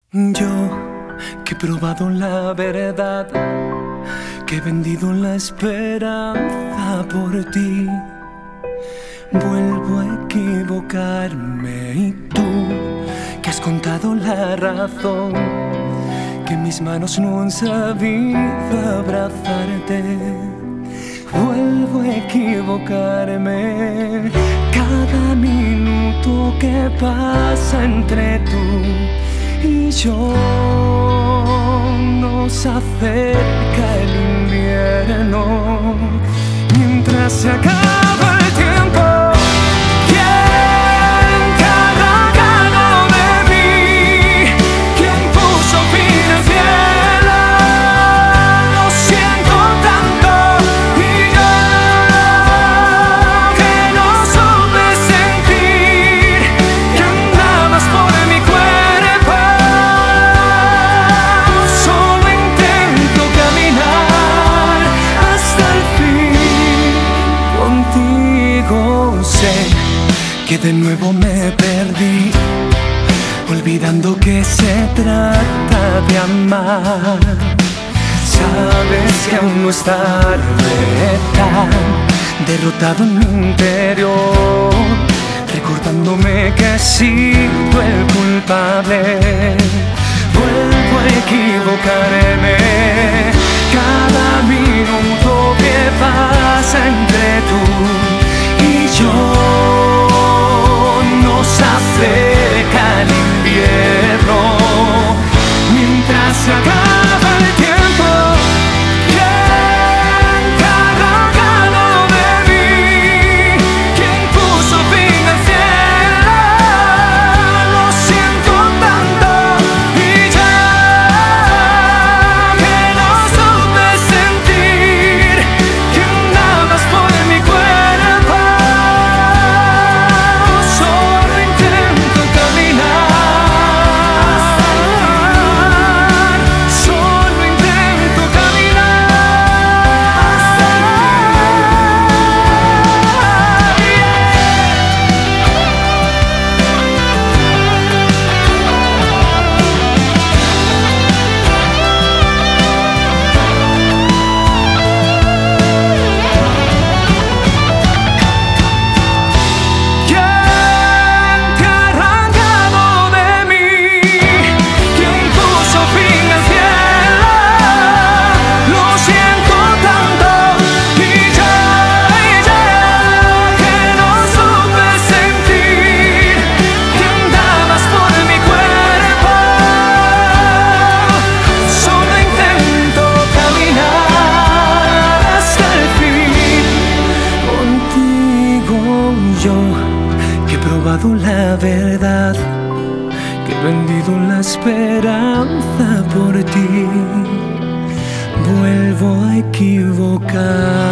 Yo que he probado la verdad, que he vendido la esperanza por ti, vuelvo a equivocarme. Y tú que has contado la razón, que mis manos no han sabido abrazarte, vuelvo a equivocarme. Cada minuto que pasa entre tú y yo, nos acerca el invierno. Mientras se acaba el tiempo, ¿quién te ha arrancado de mí? ¿Quién puso fin al cielo? Lo siento tanto. Y yo que no supe sentir que andabas por mi cuerpo. Solo intento caminar hasta el fin contigo. Sé que de nuevo me perdí, olvidando que se trata de amar. Sabes que aún no es tarde, tan derrotado en mi interior, recordándome que he sido el culpable. Vuelvo a equivocarme. Cada minuto que pasa entre tú y yo, nos acerca el invierno. Mientras se acaba el tiempo, ¿quién te ha arrancado de mí? ¿Quién puso fin al cielo? Lo siento tanto. Y ya que no supe sentir que andabas por mi cuerpo. Solo intento caminar, solo intento ¿Quién te ha arrancado de mí? ¿Quién puso fin al cielo? Lo siento tanto. Y ya que no supe sentir que andabas por mi cuerpo. Solo intento caminar hasta el fin contigo. Yo que he probado la verdad, que he vendido la esperanza por ti, vuelvo a equivocar.